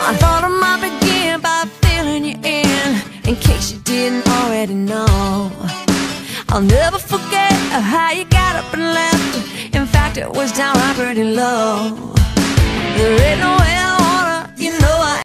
I thought I might begin by filling you in case you didn't already know. I'll never forget how you got up and left. In fact, it was downright pretty low. There ain't no hell